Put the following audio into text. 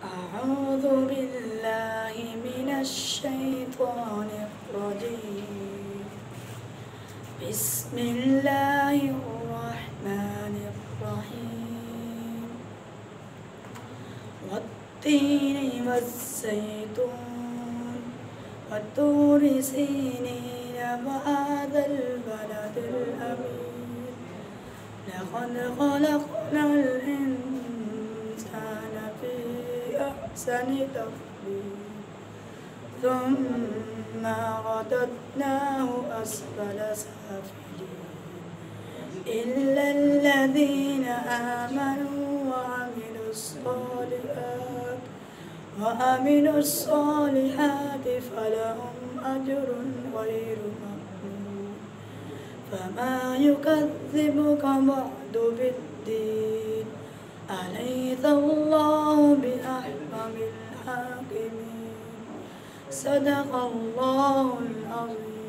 أعوذ بالله من الشيطان الرجيم. بسم الله الرحمن الرحيم. والتين والزيتون وطور سينين وهذا البلد الأمين. لقد خلقنا الإنسان في أحسن تقويم ثم رددناه أسفل سافلين إلا الذين آمنوا وعملوا الصالحات فلهم أجر غير ممنون. فما يكذبك بعد بالدين. أليس الله بأحكم الحاكمين. صدق الله العظيم.